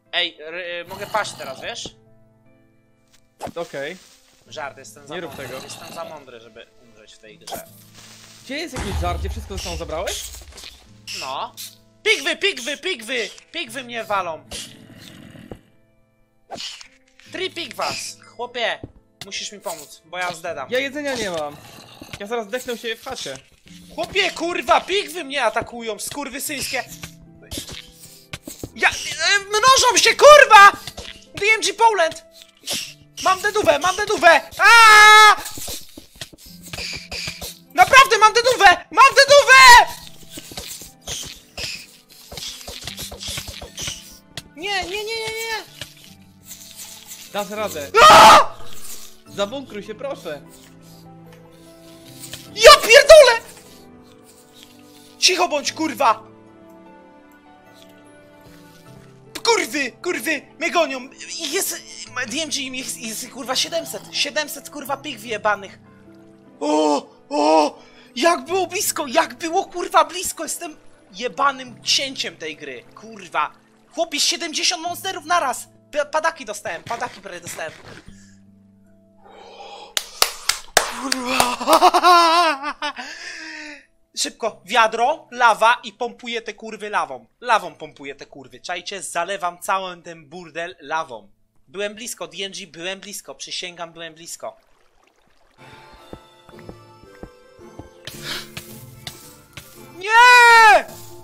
Ej, mogę paść teraz, wiesz? Okej. Żart, jestem za Nie rób mądry. tego. Jestem za mądry, żeby umrzeć w tej grze. Gdzie jest jakieś żarcie? Wszystko ze sobą zabrałeś? No. Pigwy, pigwy, pigwy! Pigwy mnie walą. 3 pigwas. Chłopie, musisz mi pomóc, bo ja zdedam. Ja jedzenia nie mam. Ja zaraz dechnę się w chacie. Chłopie, kurwa, pigwy mnie atakują, skurwysyńskie. Mnożą się, kurwa! DMG Poland! Mam dedówę, mam dedówę! Aaaa! Naprawdę mam dedówę! Mam dedówę! Nie, nie, nie, nie, nie! Dasz radę. Zabunkruj się, proszę. Ja pierdolę! Cicho bądź, kurwa! Kurwy, kurwy, mnie gonią! Jest... DMG, jest kurwa 700! 700 kurwa pig jebanych! O! Jak było blisko! Jak było kurwa blisko! Jestem jebanym księciem tej gry! Kurwa! Chłopie, 70 monsterów naraz! Padaki dostałem, padaki prawie dostałem. Kurwa! Szybko, wiadro, lawa i pompuję te kurwy lawą. Lawą pompuję te kurwy, czajcie? Zalewam cały ten burdel lawą. Byłem blisko, DMG, byłem blisko, przysięgam, byłem blisko. Nie!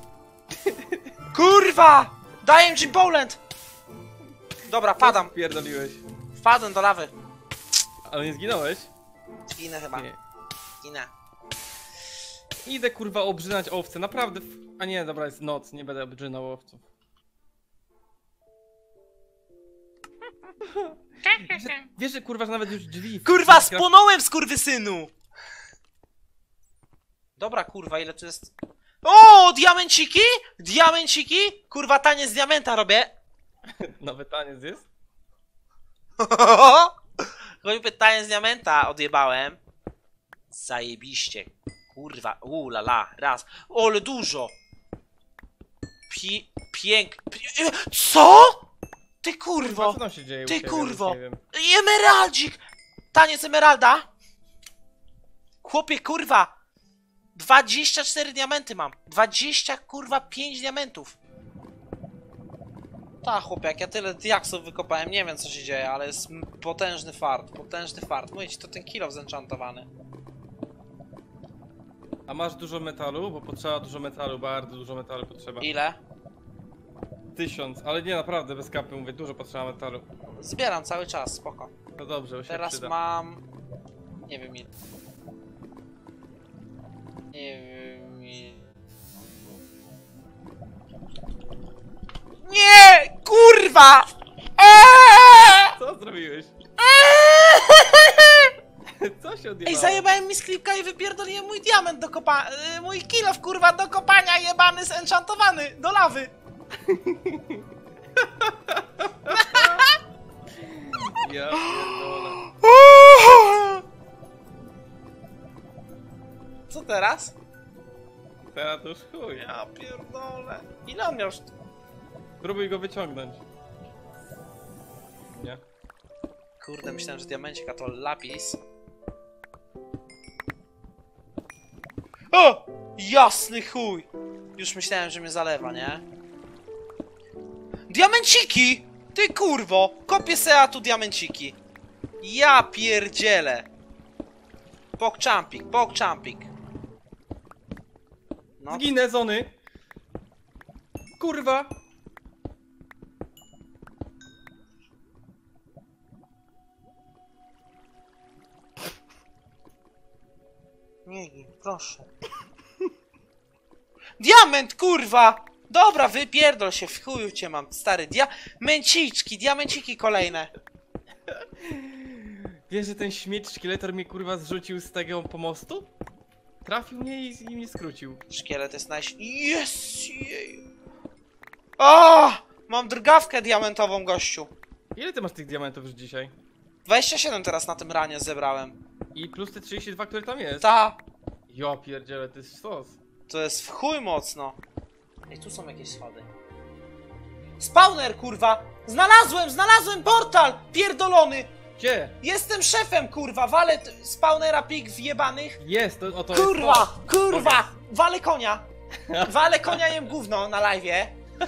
Kurwa! Daję ci Poland! Dobra, padam. Pierdoliłeś. Wpadłem do lawy. Ale nie zginąłeś? Zginę chyba. Nie. Zginę. Idę kurwa obrzynać owce, naprawdę. A nie, dobra, jest noc, nie będę obrzynał owców. Wiesz, że kurwa, że nawet już drzwi... Kurwa, spłonąłem, skurwysynu! Dobra, kurwa, ile tu jest... O, diamenciki? Diamenciki? Kurwa, taniec z diamenta robię. Nowy taniec jest? Robię pytanie z diamenta, odjebałem. Zajebiście. Kurwa, lala, raz. O, ale dużo. Co? Ty kurwo. Co tam się dzieje u Ty ciebie? kurwo. Nie wiem. Emeraldzik. Taniec emeralda. Chłopie, kurwa. 24 diamenty mam. 20, kurwa, 5 diamentów. Ta, chłopie, jak ja tyle diaksów wykopałem, nie wiem co się dzieje, ale jest potężny fart, potężny fart. Mówię ci, to ten kill zenchantowany. A masz dużo metalu? Bo potrzeba dużo metalu, bardzo dużo metalu potrzeba. Ile? 1000, ale nie, naprawdę, bez kapy mówię, dużo potrzeba metalu. Zbieram cały czas, spoko. To dobrze, bo się Teraz przyda. mam... Nie wiem ile. Nie wiem ile. Nie! Kurwa! Co zrobiłeś? Co się odjebało? Ej, zajebałem mi sklipka i wypierdoliłem mój diament do kopania, mój kilof, kurwa, do kopania jebany, zenchantowany, do lawy. Ja pierdolę. Co teraz? Teraz to już chuj. Ja pierdolę. Ile on miał? Spróbuj go wyciągnąć. Nie. Kurde, myślałem, że diamencik, a to lapis. O! Jasny chuj! Już myślałem, że mnie zalewa, nie? Diamenciki! Ty kurwo! Kopię se, a tu diamenciki. Ja pierdzielę. Pogchumping, pogchumping. No. Zginę, Zony! Kurwa! Nie, proszę. Diament, kurwa! Dobra, wypierdol się, w chuju cię mam, stary. Diamenciczki, diamenciki kolejne. Wiesz, że ten śmieć szkieletor mnie kurwa zrzucił z tego pomostu? Trafił mnie i mnie skrócił. Szkielet jest Jest! Jej. O! Mam drgawkę diamentową, gościu. Ile ty masz tych diamentów już dzisiaj? 27 teraz na tym ranie zebrałem. I plus te 32, które tam jest? Ta! Jo pierdziele, to jest sos. To jest w chuj mocno. Ej, tu są jakieś schody. Spawner, kurwa! Znalazłem portal! Pierdolony! Gdzie? Jestem szefem, kurwa! Walę spawnera pig wjebanych! Jest, to oto Kurwa! jest to. Kurwa! Walę konia! Walę konia, jem gówno na live'ie!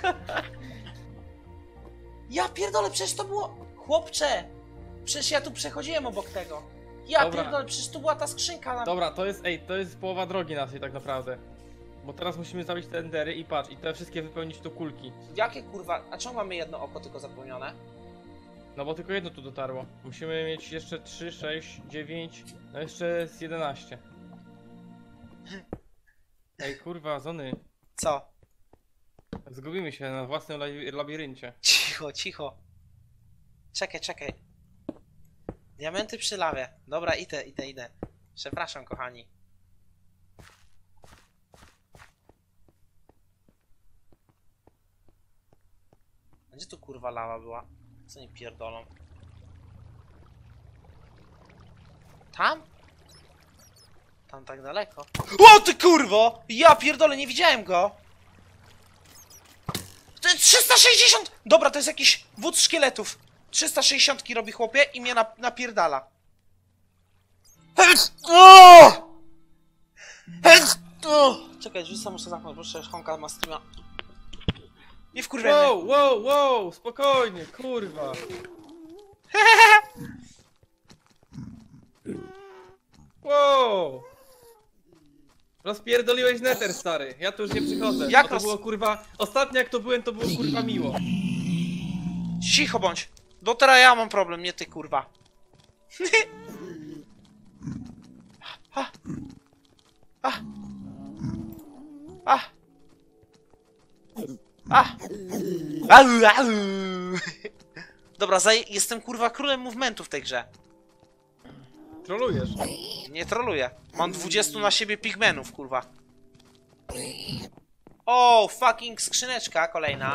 Ja pierdolę, przecież to było... Chłopcze! Przecież ja tu przechodziłem obok tego. Ja Dobra. pierdolę, przecież tu była ta skrzynka na... Dobra, to jest połowa drogi naszej tak naprawdę. Bo teraz musimy zabić te endery i patrz, i te wszystkie wypełnić tu kulki. Jakie kurwa... A czemu mamy jedno oko tylko zapełnione? No bo tylko jedno tu dotarło. Musimy mieć jeszcze 3, 6, 9, no jeszcze z 11. Ej kurwa, Zony. Co? Zgubimy się na własnym labiryncie. Cicho, cicho. Czekaj. Diamenty przy lawie. Dobra, idę. Przepraszam, kochani. A gdzie tu kurwa lawa była? Co nie pierdolą? Tam? Tam tak daleko. O ty kurwo! Ja pierdolę, nie widziałem go! To jest 360! Dobra, to jest jakiś wódz szkieletów. 360 robi chłopie i mnie napierdala. Czekaj, drzwi sam muszę zamknąć, bo przecież Honka ma streama. Nie wkurwiaj mnie. Wow, spokojnie, kurwa. Wow. Rozpierdoliłeś neter, stary. Ja tu już nie przychodzę. Jak Bo to było kurwa... Ostatnio jak to byłem, to było kurwa miło. Cicho bądź. Do teraz ja mam problem, nie ty kurwa. A. A. A. A. Au, au. Dobra, jestem kurwa królem movementu w tej grze. Trolujesz. Nie troluję. Mam 20 na siebie pigmenów, kurwa. O, fucking skrzyneczka kolejna.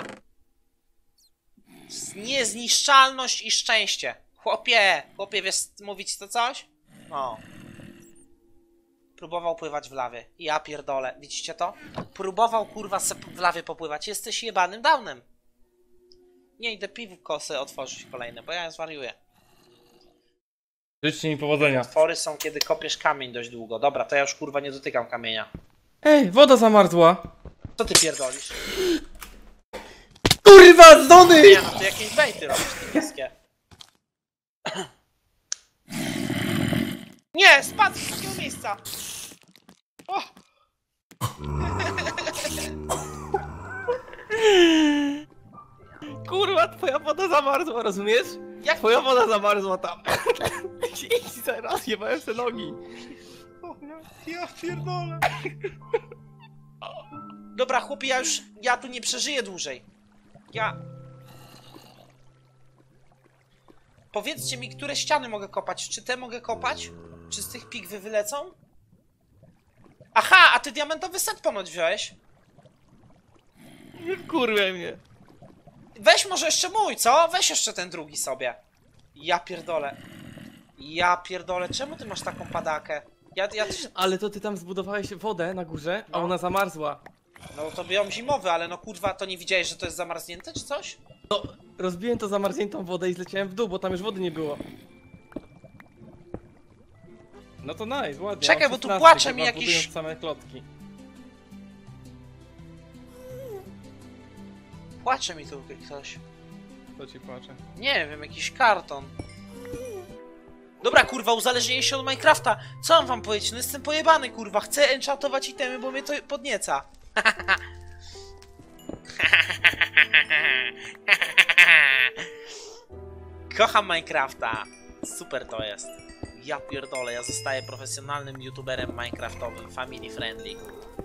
Niezniszczalność i szczęście. Chłopie, wiesz mówić to coś? O. Próbował pływać w lawie. Ja pierdolę. Widzicie to? Próbował kurwa w lawie popływać. Jesteś jebanym downem. Nie idę piwko sobie otworzyć kolejne, bo ja zwariuję. Życzcie mi powodzenia. Twory są, kiedy kopiesz kamień dość długo. Dobra, to ja już kurwa nie dotykam kamienia. Ej, woda zamarzła. Co ty pierdolisz? Kurwa, Zony! Nie no, ty jakieś bejty robisz niebieskie. Nie, spadł z takiego miejsca! O! Kurwa, twoja woda zamarzła, rozumiesz? Jak Twoja woda zamarzła tam. I zaraz jebałem se nogi. O, ja pierdolę. Dobra, chłopie, ja tu nie przeżyję dłużej. Powiedzcie mi, które ściany mogę kopać? Czy te mogę kopać? Czy z tych pigwy wylecą? Aha, a ty diamentowy set ponoć wziąłeś? Nie wkurwiaj mnie. Weź może jeszcze mój, co? Weź jeszcze ten drugi sobie. Ja pierdolę. Czemu ty masz taką padakę? Ale to ty tam zbudowałeś wodę na górze, a No. ona zamarzła. No to biom zimowy, ale no kurwa, to nie widziałeś, że to jest zamarznięte czy coś? No, rozbiłem to zamarzniętą wodę i zleciałem w dół, bo tam już wody nie było. No to nice, ładnie. Czekaj, mam bo tu 16, płacze mi kurwa, jakiś- budując same klocki. Płacze mi tu ktoś. To ci płacze. Nie wiem, jakiś karton. Dobra, kurwa, uzależnienie się od Minecrafta. Co mam wam powiedzieć? No jestem pojebany, kurwa. Chcę enchantować itemy, bo mnie to podnieca. Kocham Minecrafta. Super to jest. Ja pierdolę, ja zostaję profesjonalnym youtuberem minecraftowym, family friendly.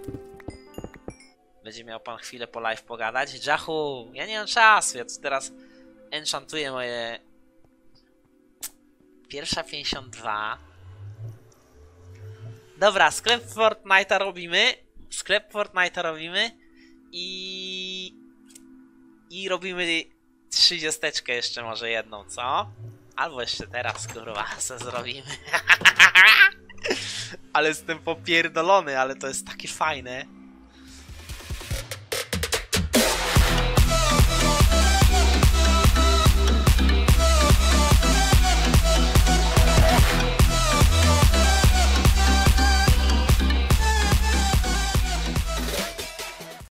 Będzie miał pan chwilę po live pogadać? Jahu, ja nie mam czasu, ja tu teraz enchantuję moje... Pierwsza 52. Dobra, sklep Fortnite'a robimy. I robimy 30 jeszcze może jedną, co? Albo jeszcze teraz, kurwa, se zrobimy. Ale jestem popierdolony, ale to jest takie fajne.